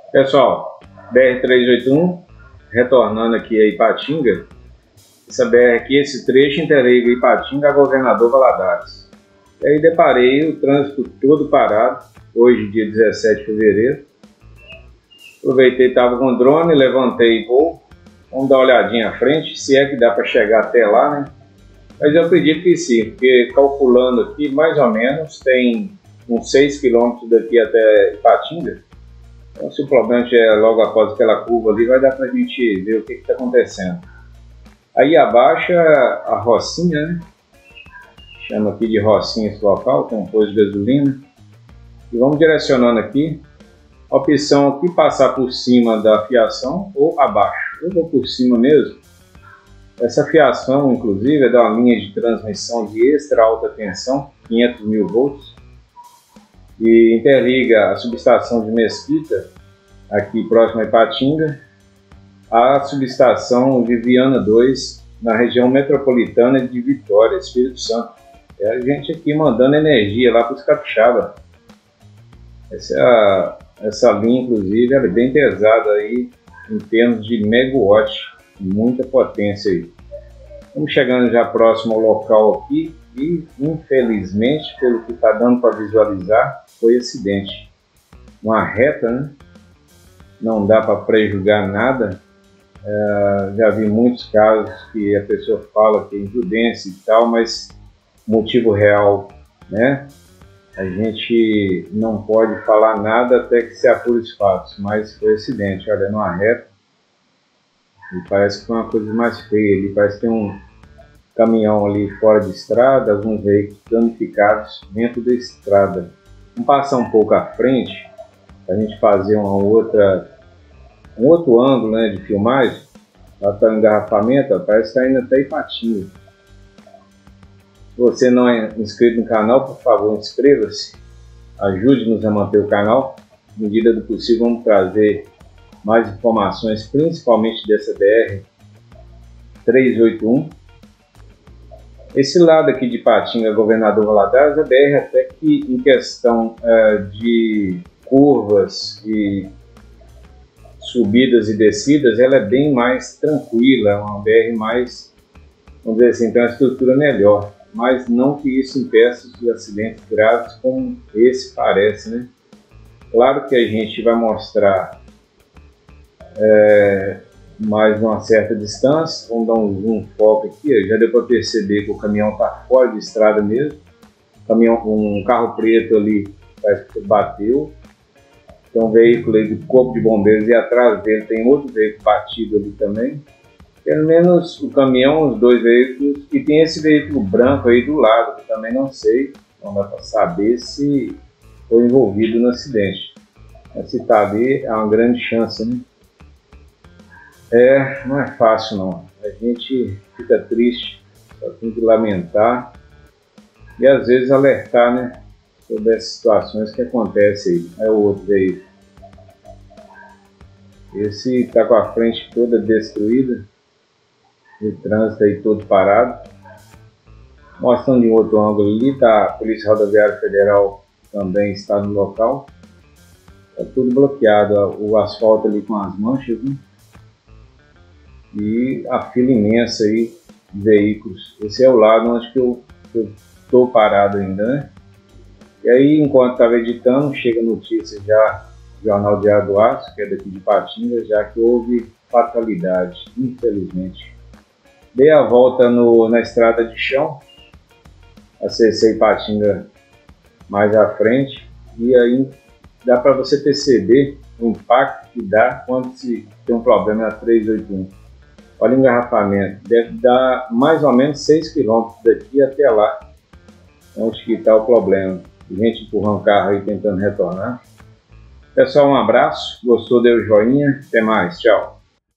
Pessoal, BR-381, retornando aqui a Ipatinga. Essa BR aqui, esse trecho interliga Ipatinga a Governador Valadares. E aí deparei o trânsito todo parado, hoje dia 17 de fevereiro. Aproveitei, estava com o drone, levantei e vou. Vamos dar uma olhadinha à frente, se é que dá para chegar até lá, né? Mas eu acredito que sim, porque calculando aqui, mais ou menos, tem uns 6 km daqui até Ipatinga. Então, se o problema é logo após aquela curva ali, vai dar para a gente ver o que está acontecendo. Aí abaixo a Rocinha, né? Chama aqui de Rocinha esse local, tem um posto de gasolina. E vamos direcionando aqui. A opção aqui, passar por cima da fiação ou abaixo. Eu vou por cima mesmo. Essa fiação, inclusive, é da linha de transmissão de extra alta tensão, 500 mil volts. E interliga a subestação de Mesquita, aqui próximo a Ipatinga, a subestação de Viana 2, na região metropolitana de Vitória, Espírito Santo. É a gente aqui mandando energia lá para os capixaba. Essa linha, inclusive, ela é bem pesada aí, em termos de megawatt, muita potência aí. Estamos chegando já próximo ao local aqui e, infelizmente, pelo que está dando para visualizar, foi acidente. Uma reta, né? Não dá para prejulgar nada. Já vi muitos casos que a pessoa fala que é imprudência e tal, mas motivo real, né? A gente não pode falar nada até que se apure os fatos, mas foi acidente. Olha, numa reta, e parece que foi uma coisa mais feia ali, parece que tem um caminhão ali fora de estrada, alguns veículos danificados dentro da estrada. Vamos passar um pouco à frente, para a gente fazer um outro ângulo, né, de filmagem. Lá está o engarrafamento, ó, parece que está indo até Ipatinga. Se você não é inscrito no canal, por favor, inscreva-se. Ajude-nos a manter o canal. Na medida do possível, vamos trazer mais informações, principalmente dessa BR-381. Esse lado aqui de Ipatinga, Governador Valadares, a BR até que em questão de curvas e subidas e descidas, ela é bem mais tranquila, é uma BR mais, vamos dizer assim, tem uma estrutura melhor, mas não que isso impeça os acidentes graves como esse parece, né? Claro que a gente vai mostrar mais uma certa distância, vamos dar um zoom foco aqui, já deu para perceber que o caminhão está fora de estrada mesmo, um carro preto ali parece que bateu. Tem um veículo aí do Corpo de Bombeiros e atrás dele tem outro veículo batido ali também. Pelo menos o caminhão, os dois veículos, e tem esse veículo branco aí do lado, que eu também não sei, não dá para saber se foi envolvido no acidente. Mas se está ali, é uma grande chance, né? Não é fácil não. A gente fica triste, só tem que lamentar e às vezes alertar, né? Sobre as situações que acontecem aí. É o outro veículo. Esse está com a frente toda destruída. O trânsito aí todo parado. Mostrando em outro ângulo ali, tá, a Polícia Rodoviária Federal também está no local. Está tudo bloqueado, o asfalto ali com as manchas, né? E a fila imensa aí de veículos. Esse é o lado onde que eu estou parado ainda, né? E aí, enquanto estava editando, chega a notícia já do Jornal Diário do Aço, que é daqui de Ipatinga, já que houve fatalidade, infelizmente. Dei a volta na estrada de chão, acessei Ipatinga mais à frente, e aí dá para você perceber o impacto que dá quando se tem um problema na 381. Olha o engarrafamento, deve dar mais ou menos 6 km daqui até lá, onde que está o problema. Gente empurrando o carro aí tentando retornar. Pessoal, um abraço, gostou, dê o joinha, até mais, tchau.